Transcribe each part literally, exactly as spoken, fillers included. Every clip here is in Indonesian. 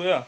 ya.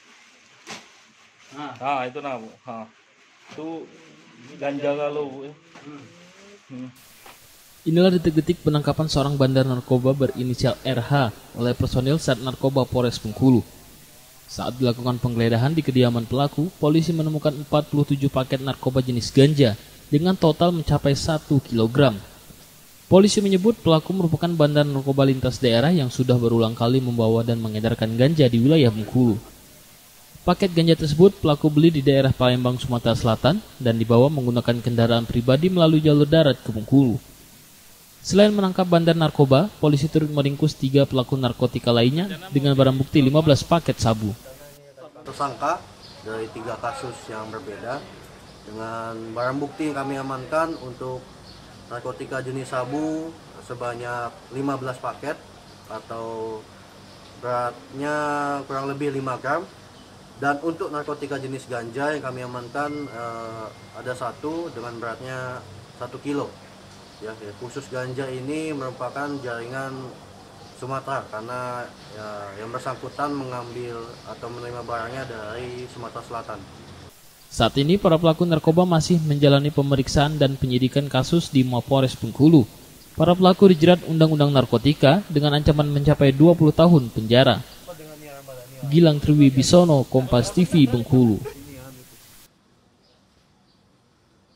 Nah, nah itu nah Bu. Nah, itu ganja kalau Bu. Hmm. Inilah detik-detik penangkapan seorang bandar narkoba berinisial R H oleh personil Sat Narkoba Polres Bengkulu. Saat dilakukan penggeledahan di kediaman pelaku, polisi menemukan empat puluh tujuh paket narkoba jenis ganja dengan total mencapai satu kilogram. Polisi menyebut pelaku merupakan bandar narkoba lintas daerah yang sudah berulang kali membawa dan mengedarkan ganja di wilayah Bengkulu. Paket ganja tersebut pelaku beli di daerah Palembang, Sumatera Selatan dan dibawa menggunakan kendaraan pribadi melalui jalur darat ke Bengkulu. Selain menangkap bandar narkoba, polisi turut meringkus tiga pelaku narkotika lainnya dengan barang bukti lima belas paket sabu. Tersangka dari tiga kasus yang berbeda dengan barang bukti yang kami amankan untuk narkotika jenis sabu sebanyak lima belas paket atau beratnya kurang lebih lima gram. Dan untuk narkotika jenis ganja yang kami amankan eh, ada satu dengan beratnya satu kilo. Ya, ya, khusus ganja ini merupakan jaringan Sumatera karena ya, yang bersangkutan mengambil atau menerima barangnya dari Sumatera Selatan. Saat ini para pelaku narkoba masih menjalani pemeriksaan dan penyidikan kasus di Mapolres Bengkulu. Para pelaku dijerat Undang-Undang Narkotika dengan ancaman mencapai dua puluh tahun penjara. Gilang Triwibisono, Kompas T V, Bengkulu.